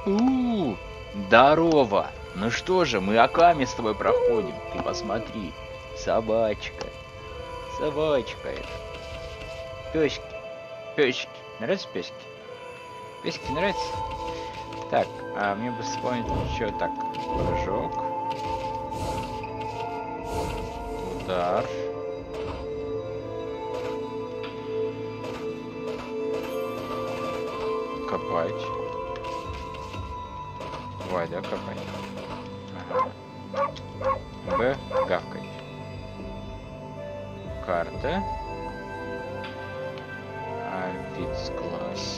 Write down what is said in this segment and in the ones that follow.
Здорово! Ну что же, мы Аками с тобой проходим. Ты посмотри. Собачка. Собачка это. Пёсики. Пёсики. Нравятся пёсики? Пёсики нравятся? Так, а мне бы вспомнить еще так. Прыжок. Удар. Копать. Бывает, да, копать? Ага. Б. Гавкать. Карта. А, вид с глаз.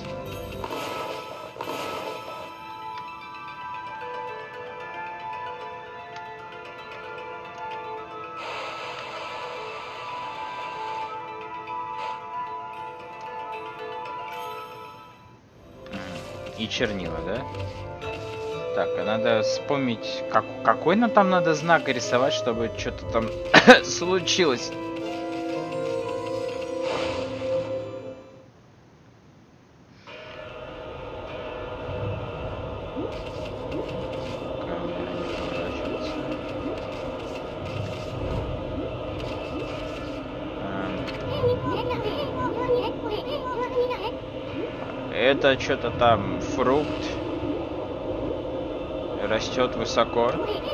И чернила, да? Так, а надо вспомнить, какой нам там надо знак рисовать, чтобы что-то там случилось. Это что-то там фрукт. Растет высоко.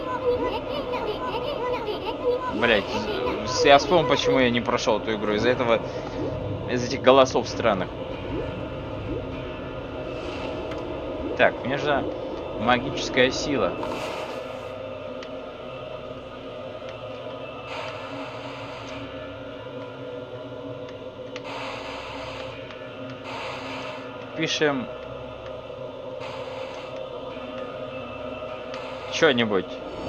Блять, я вспомнил, почему я не прошел эту игру. Из-за этого, из этих голосов странных. Так, мне же магическая сила. Пишем что-нибудь.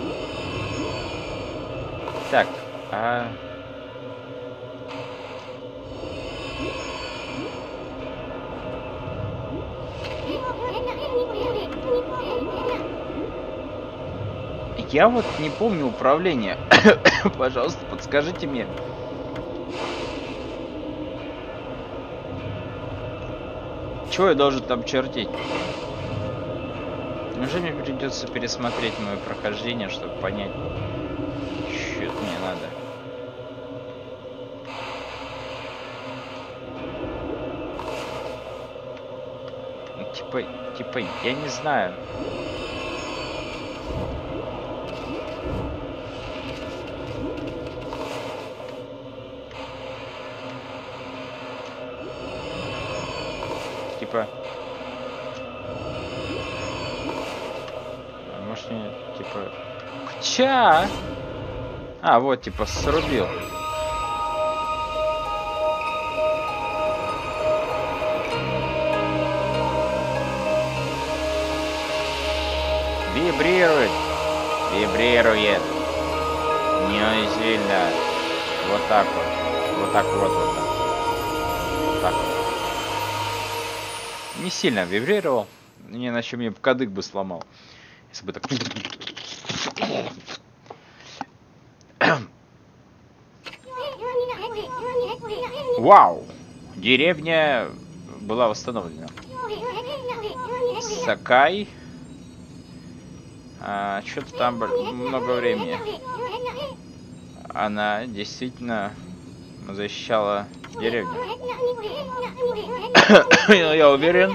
Так, я вот не помню управление. Пожалуйста, подскажите мне. Чего я должен там чертить? Неужели мне придется пересмотреть мое прохождение, чтобы понять, что это мне надо? Типа, я не знаю. Типа... Может, мне, типа... Ча! А, вот, типа, срубил. Вибрирует. Вибрирует. Не сильно. Вот так вот. Вот так вот. Вот так. Вот так вот. Не сильно вибрировал. Иначе мне кадык бы сломал. Если бы так... Вау! Деревня была восстановлена. Сакай. Что-то там много времени. Она действительно защищала деревню. Я уверен.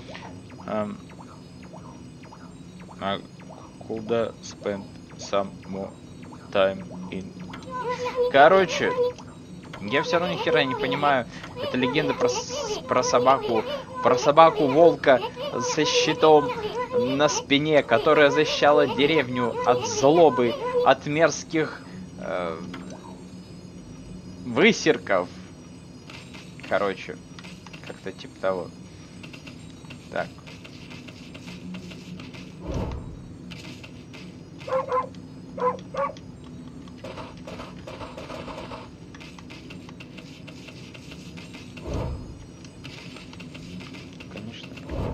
Куда spend some more time in. Короче, я все равно ни хера не понимаю. Это легенда про собаку. Про собаку-волка со щитом на спине, которая защищала деревню от злобы, от мерзких высерков. Короче, как-то типа того. Так. Конечно.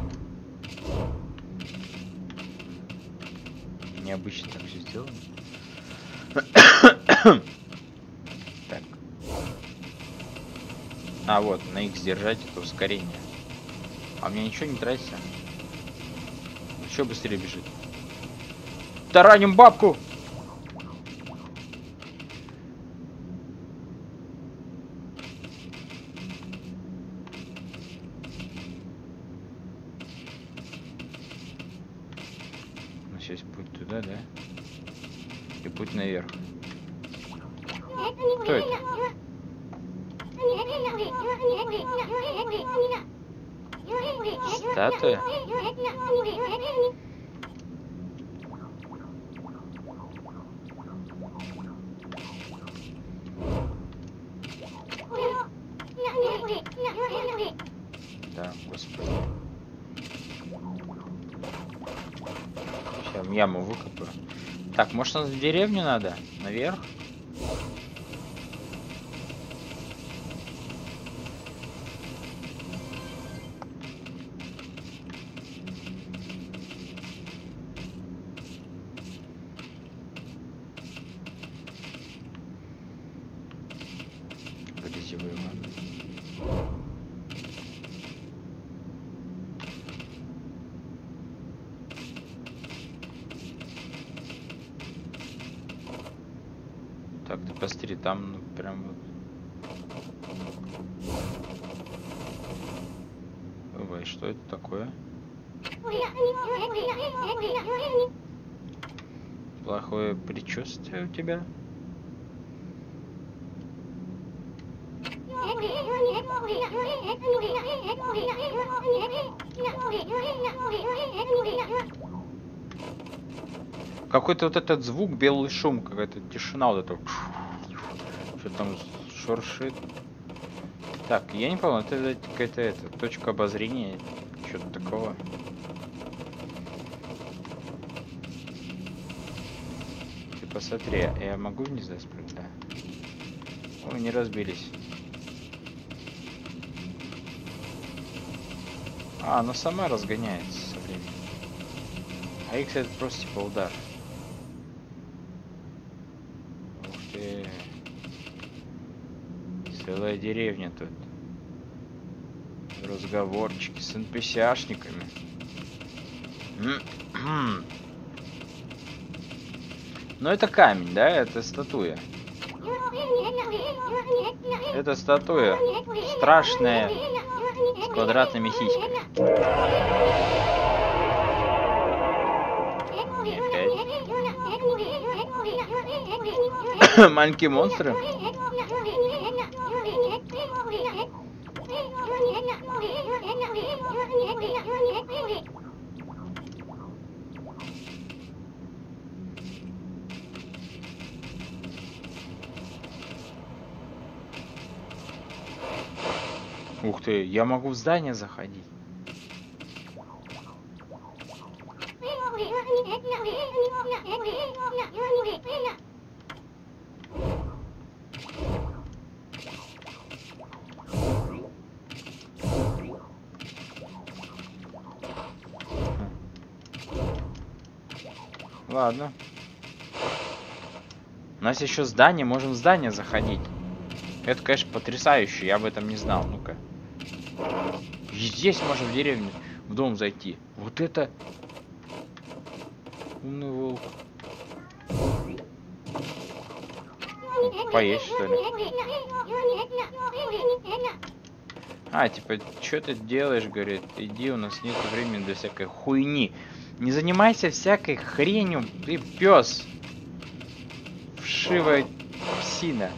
Необычно так все сделано. Так. А, вот, на X держать это ускорение. А мне ничего не тратится. Еще быстрее бежит. Тараним бабку! Ну, сейчас путь туда, да? И путь наверх. Кто это? Статуя? Да, господи. Сейчас яму выкопаю. Так, может, нас в деревню надо? Наверх? Грязевые ванны. Так, ты посмотри, там ну, прям вот. Ой, что это такое? Плохое предчувствие у тебя? Какой-то вот этот звук, белый шум, какая-то тишина, вот это. Что там шуршит. Так, я не понял, это какая-то точка обозрения, что-то такого. Ты посмотри, я могу вниз спрыгнуть? Да. Ой, не разбились. А, она сама разгоняется со временем. А X это просто типа удар. Ух ты. Целая деревня тут. Разговорчики с NPC-шниками. Но это камень, да? Это статуя. Это статуя. Страшная. С квадратными сиськами. Опять. Маленькие монстры. Ух ты, я могу в здание заходить. Ладно. У нас еще здание, можем в здание заходить. Это, конечно, потрясающе, я об этом не знал. Ну-ка. Здесь можно в деревню, в дом зайти. Вот это... Умный волк. Поесть, что ли? А, типа, что ты делаешь, говорит, иди, у нас нет времени для всякой хуйни. Не занимайся всякой хренью, ты пес. Вшивая псина.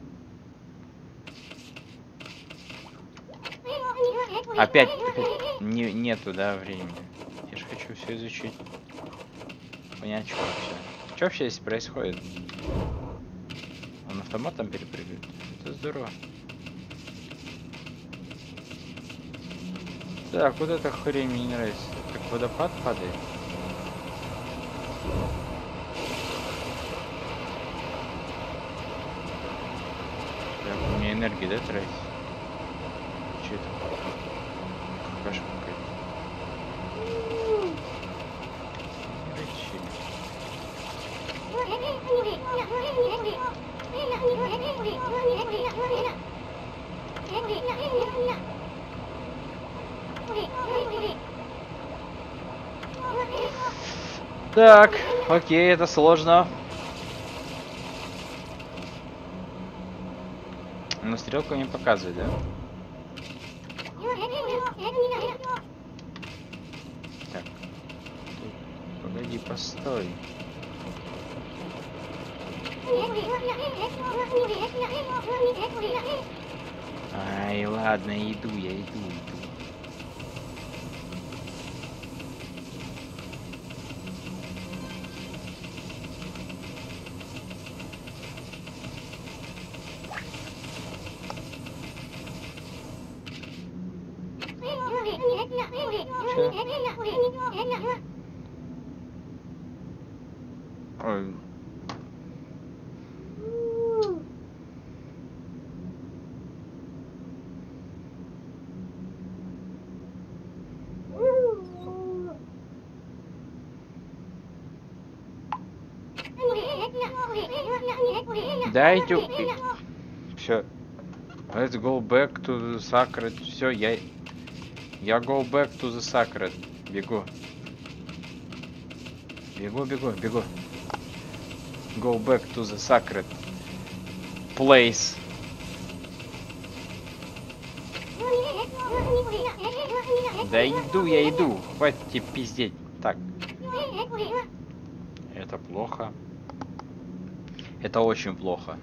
Опять нету, да, времени. Я же хочу все изучить. Понять, что вообще. Что вообще здесь происходит? Он автоматом перепрыгивает. Это здорово. Так, вот эта хрень мне не нравится. Как водопад падает. Так, у меня энергии, да, тратить? Че это? Какашка какая-то. Так, окей, это сложно. Но стрелку не показывает, да? Так. Погоди, постой. Ай, ладно, иду, я иду. Ой. Дайте... Все. Let's go back to the sacred. Все, я go back to the sacred. Бегу. Бегу. Go back to the sacred place. Да я иду. Хватит тебе пиздеть. Так. Это плохо. Это очень плохо.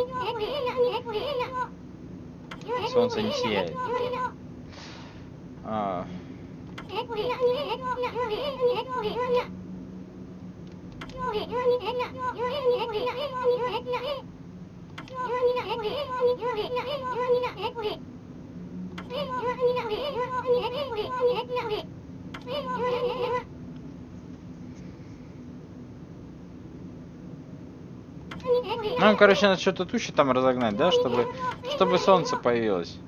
Солнце не сияет. Ну, короче, надо что-то тучи там разогнать, да, чтобы солнце появилось.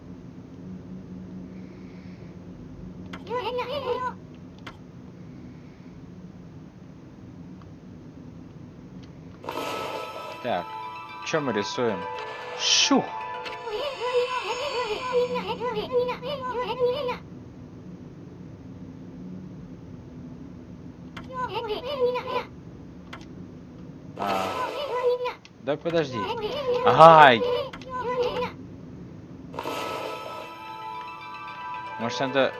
Так, что мы рисуем? Шух! Да подожди. Ай! Может, надо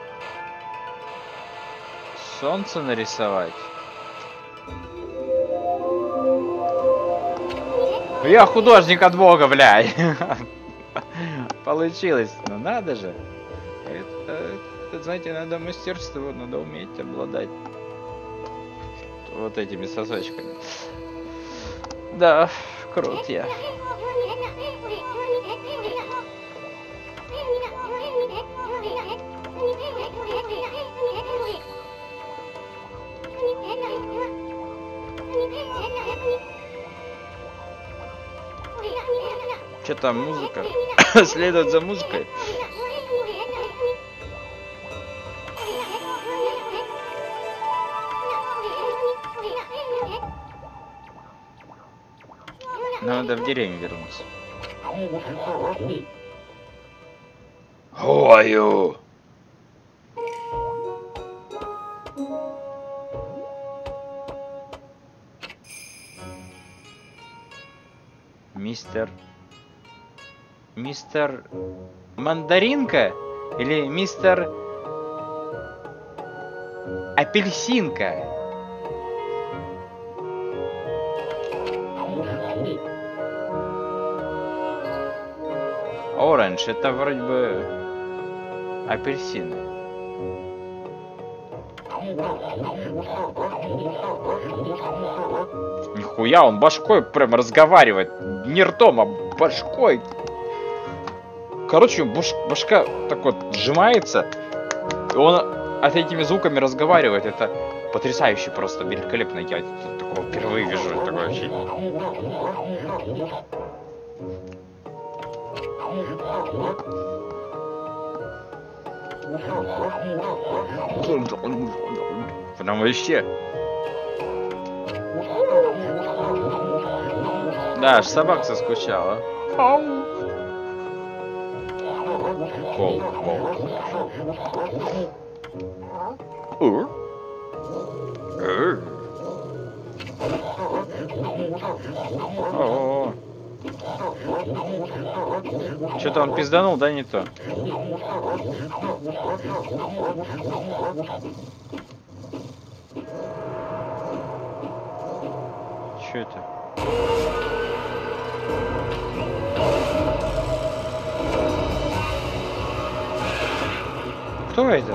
солнце нарисовать? Я художник от бога, блядь. Получилось. Ну надо же. Это, знаете, надо мастерство, надо уметь обладать вот этими сосочками. Да, крут я. Что там музыка? Следовать за музыкой. Надо в деревню вернуться. Who are you? Мистер Мандаринка или мистер Апельсинка? Оранж, это вроде бы апельсины. Нихуя, он башкой прям разговаривает. Не ртом, а башкой. Короче, башка так вот сжимается, и он от этими звуками разговаривает. Это потрясающе, просто великолепно. Я такого впервые вижу. Такое вообще. Прям вообще. Да, аж собака соскучала. Кол. О-о-о. Что-то он пизданул, да, не то? Что это? Кто это?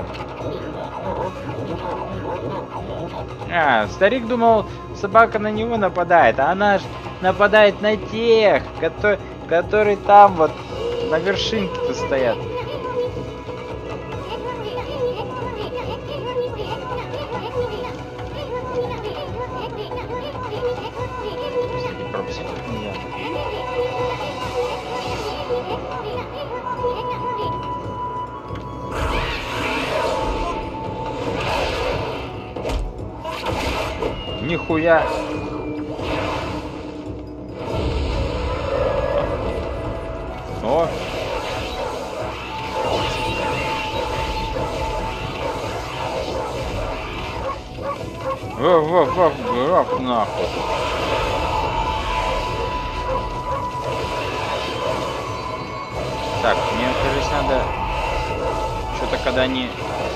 А, старик думал, собака на него нападает, а она ж нападает на тех, которые там вот на вершинке-то стоят. Нихуя. О. Во, нахуй. Так, мне, кажется, надо что-то, когда они...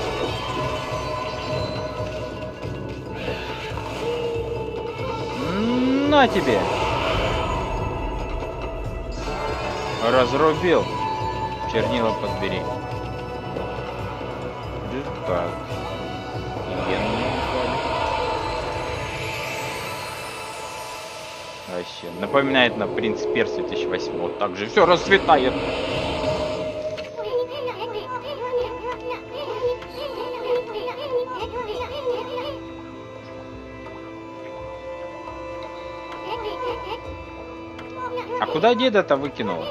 На тебе! Разрубил. Чернила подбери. Так. Вообще. Напоминает на «Принц Персии» 2008. Вот так же все расцветает. А куда деда-то выкинул?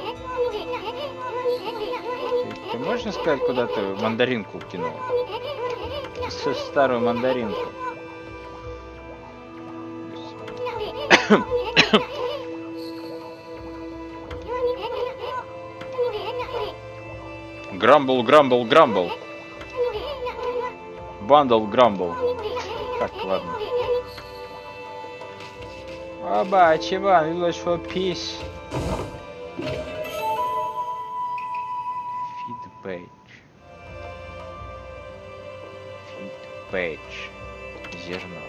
Ты можешь сказать, куда ты мандаринку кинул? Старую мандаринку. Грамбл, грамбл, грамбл. Бандл, грамбл. Так, ладно. Оба, чего? Village for peace. Feed page. Feed page. Зерно.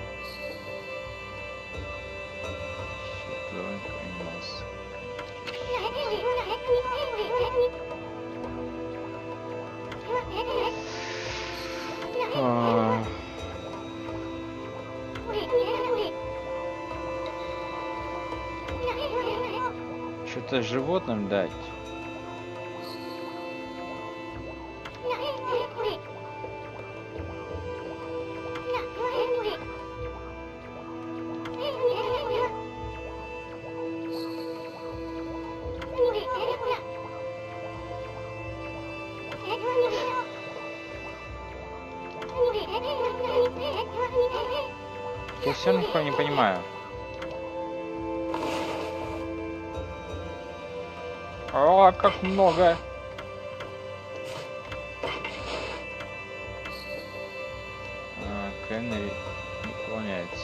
Что-то животным дать. Я все равно не понимаю. О, как много. Кеннери не выполняется.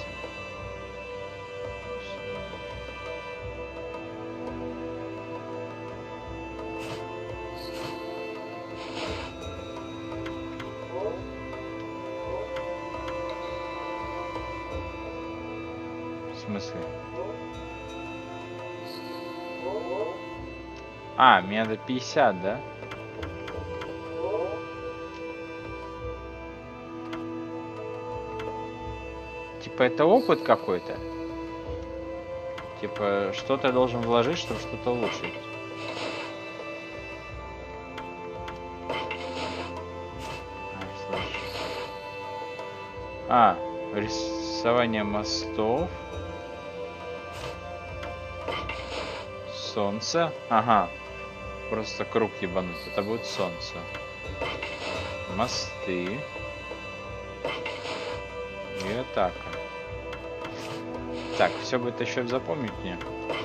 В смысле? А, мне надо 50, да? Типа это опыт какой-то? Типа что-то я должен вложить, чтобы что-то улучшить. А, рисование мостов. Солнце. Ага. Просто круг ебануть. Это будет солнце. Мосты. И атака. Так, все будет еще запомнить мне.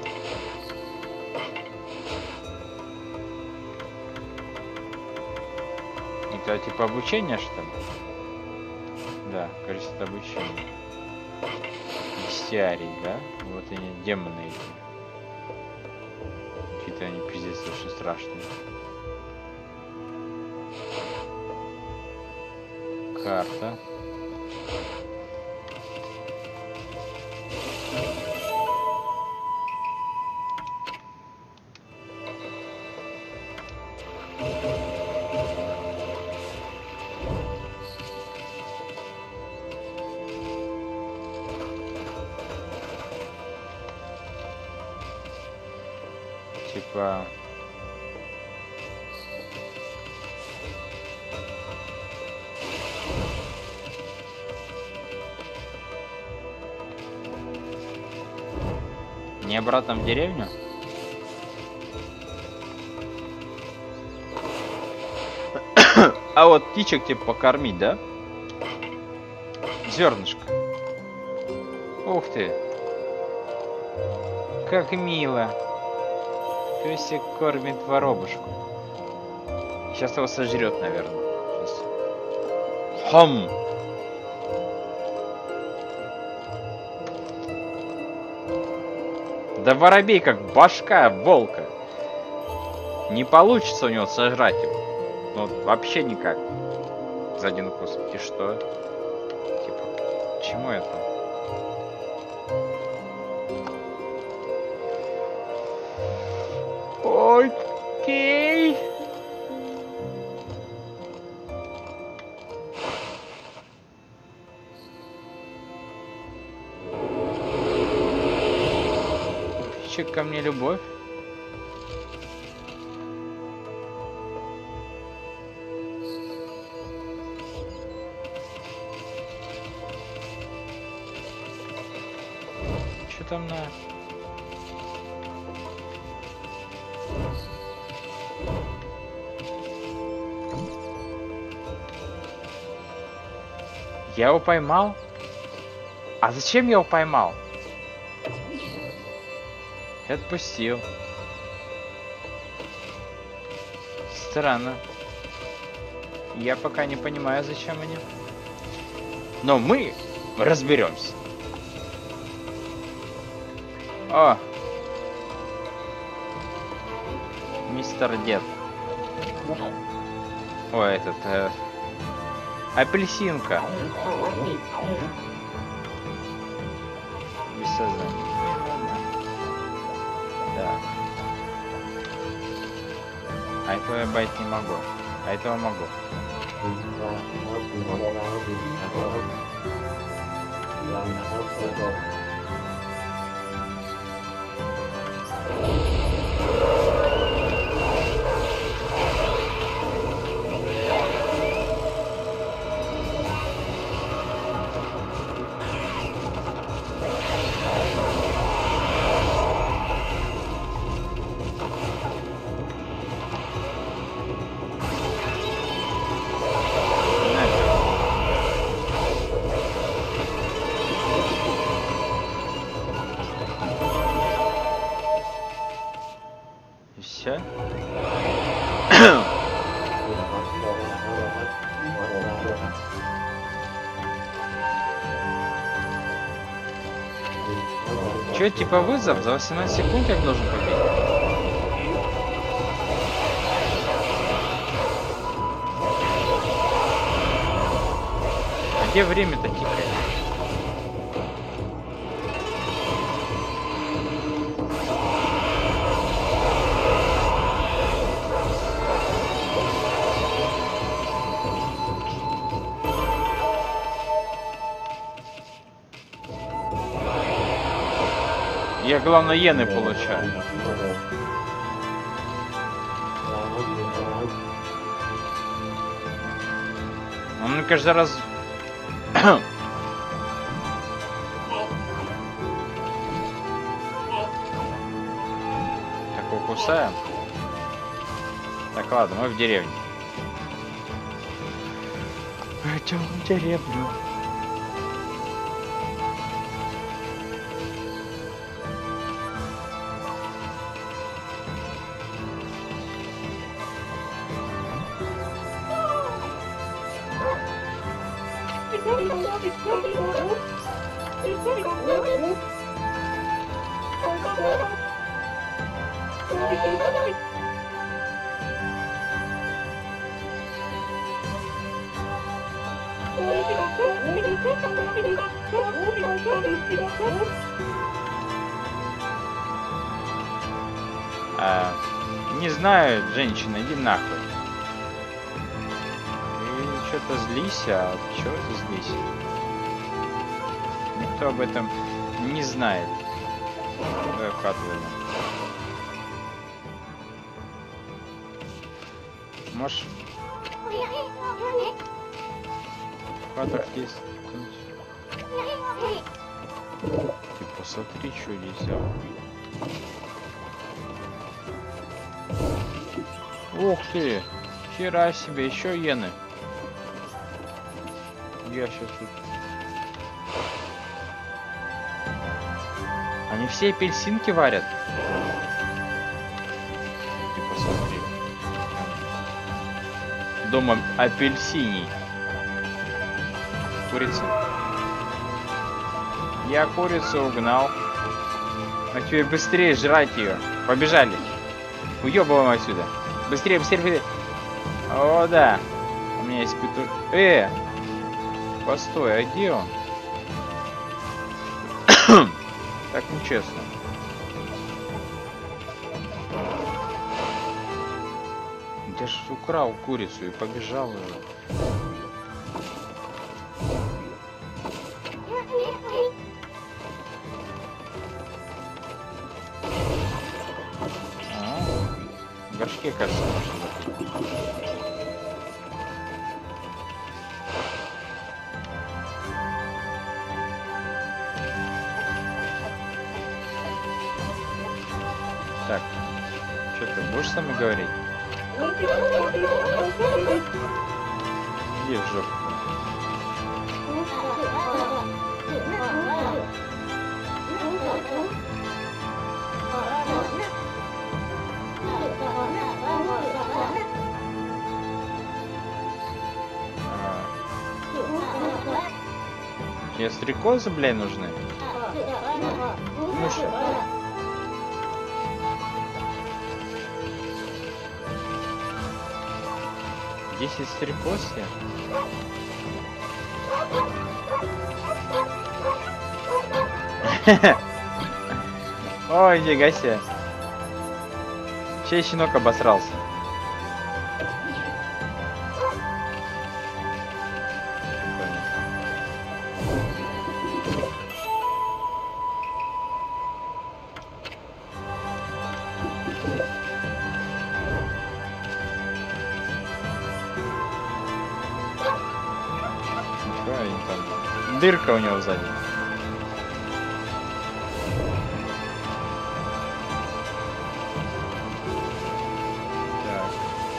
Это типа обучение, что ли? Да, кажется, это обучение. Бестиарий, да? Вот они, демоны эти. ты, они пиздец очень страшные. Карта. Типа... Не обратно в деревню? А вот птичек типа покормить, да? Зернышко. Ух ты. Как мило. Песик кормит воробушку. Сейчас его сожрет, наверное. Сейчас. Хм. Да воробей как башка волка. Не получится у него сожрать его. Ну, вообще никак. За один укус. И что? Типа, чему это? Окей. Птичек ко мне любовь. Что там на... Я его поймал? А зачем я его поймал? И отпустил. Странно. Я пока не понимаю, зачем они. Но мы разберемся. О! Мистер Дед. Ой, этот... апельсинка. Без сознания. Так. А этого я бать не могу. А этого могу. Все. Че, типа вызов? За 18 секунд я должен победить? А где время-то тикает? Я, главное, иены получаю. Он мне каждый раз... Так, укусаем. Так, ладно, мы в деревне. Идем в деревню. Не знаю, женщина, иди нахуй. Ты что-то злись, а чего ты злись? Никто об этом не знает. Давай в хату войдем. Можешь... В хатах есть... Ты посмотри, что здесь взял. Ух ты! Хера себе, еще иены. Я сейчас тут... Они все апельсинки варят. Ты посмотри. Дома апельсиний. Курица. Я курицу угнал. А теперь быстрее жрать ее. Побежали. Уебываем отсюда. Быстрее, быстрее, быстрее. О, да. У меня есть петух. Постой, а где он? Так нечестно. Я ж украл курицу и побежал. В горшке, кажется, можно закрыть. Так, что ты будешь со мной говорить? Иди в жопу. Тебе стрекозы, блядь, нужны? Ну что? 10 стрекоз я? Ой, нифига себе. Чей щенок обосрался? Дырка у него сзади. Так.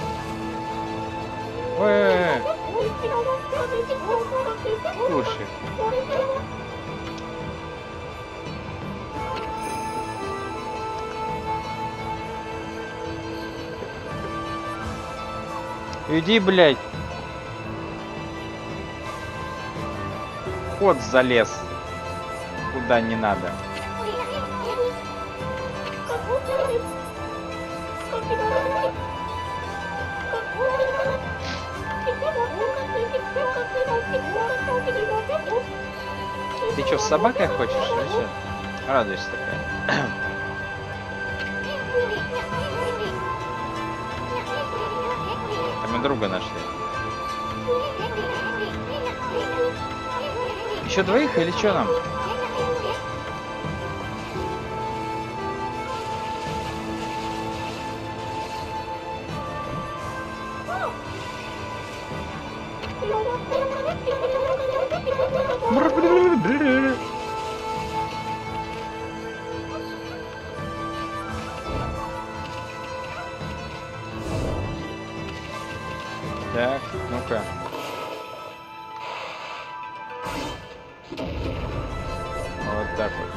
Ой, слушай. Иди, блядь. Кот залез куда не надо. Ты что, с собакой хочешь? Или что? Радуешься такая. Мы друга нашли. Еще двоих или что нам? Так, ну-ка. Вот так вот.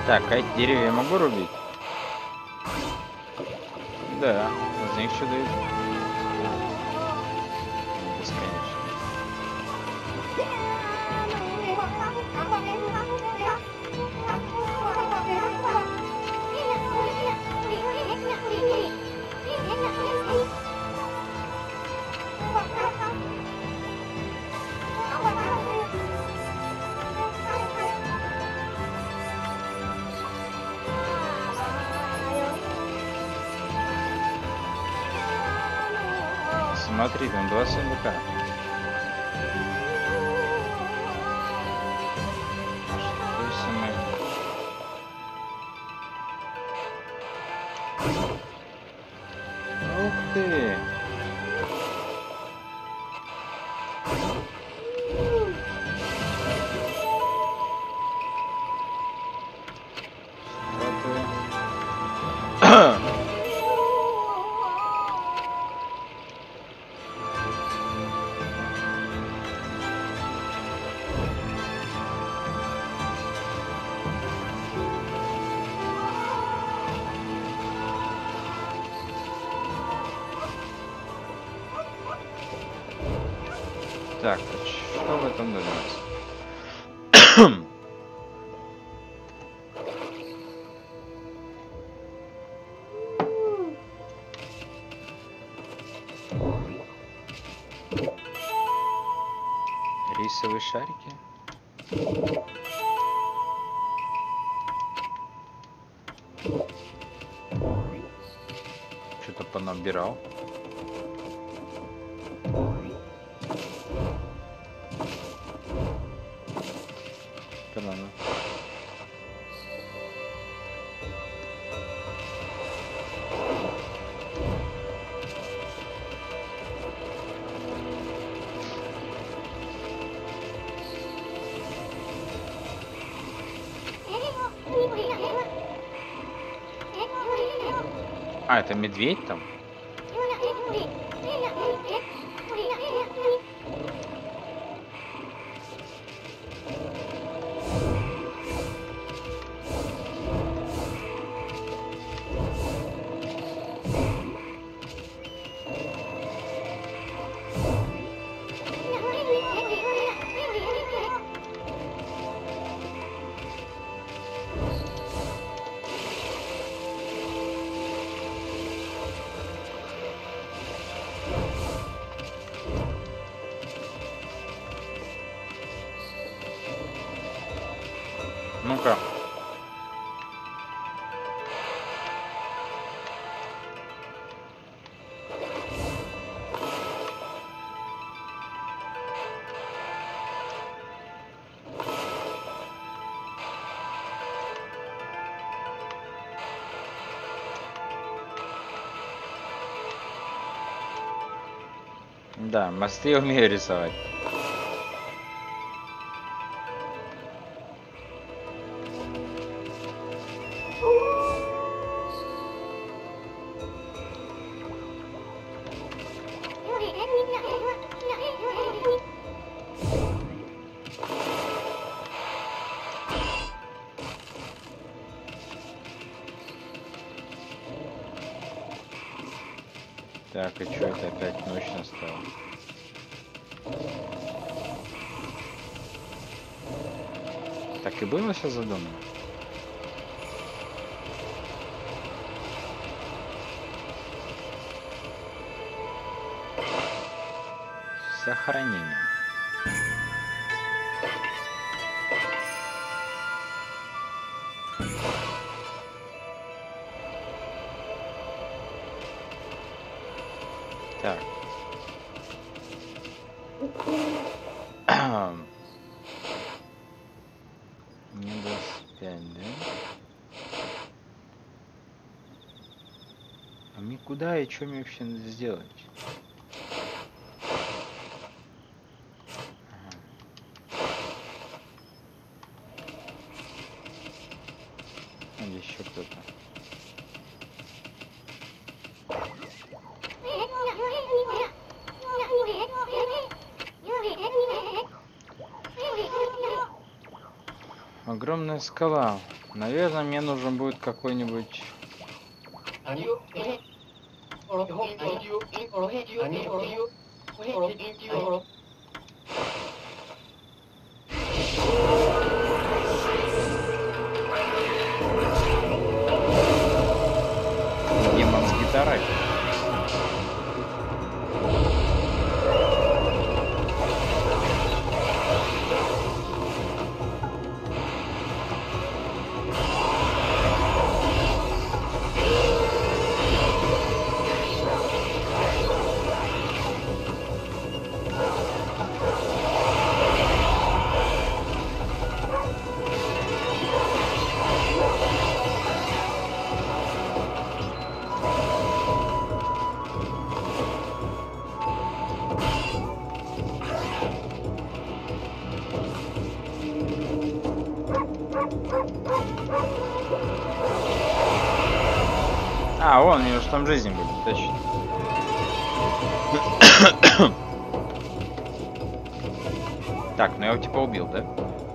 Так, а эти деревья я могу рубить? Да, из них что дают? Бесконечно. Смотри, там 2 сундука. Что если мы... Ух ты! Так, а что в этом доме у нас? Рисовые шарики? Что-то понабирал. Странно. А, это медведь там? Ну-ка. Да, мосты я умею рисовать. Так, и что это опять ночь настала? Так и было все задумано? Сохранение. Так. Мне 25, да? А мне куда и что мне вообще надо сделать? Или еще кто-то? Огромная скала. Наверное, мне нужен будет какой-нибудь... демон с гитарой. А, вон, у него же там жизни были, точно. Так, ну я его типа убил, да?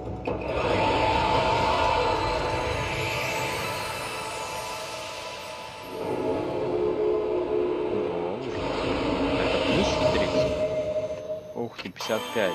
Во, уже. Это плюс 30. Ух ты, 55.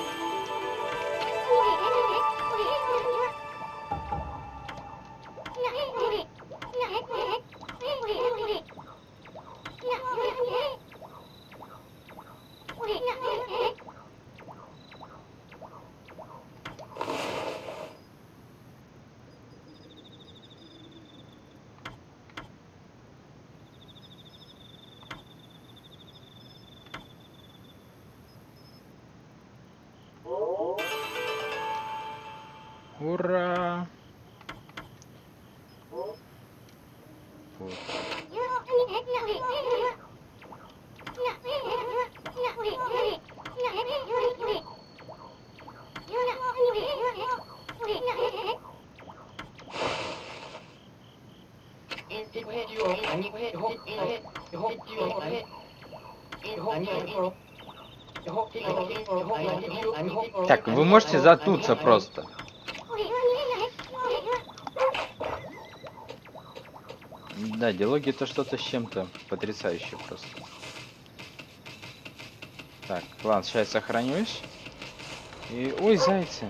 Ура! Вот. Так, вы можете заткнуться просто. Да, диалоги это что-то с чем-то потрясающее просто. Так, ладно, сейчас сохранюсь. И... Ой, зайцы.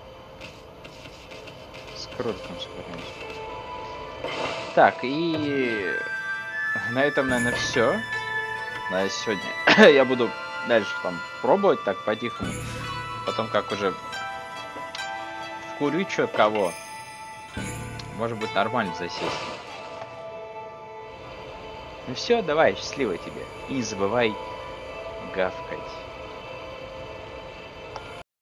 С кротком сохранюсь. Так, и... На этом, наверное, все. На сегодня. Я буду дальше там пробовать так по-тихому. Потом как уже вкурю чё кого. Может быть нормально засесть. Ну все, давай, счастливо тебе. И не забывай гавкать.